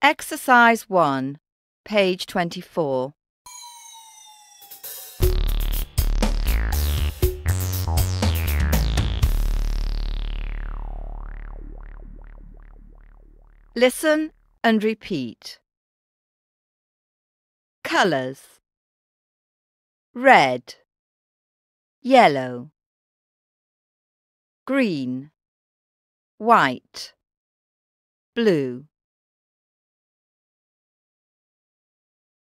Exercise 1, page 24. Listen and repeat. Colours: red, yellow, green, white, blue.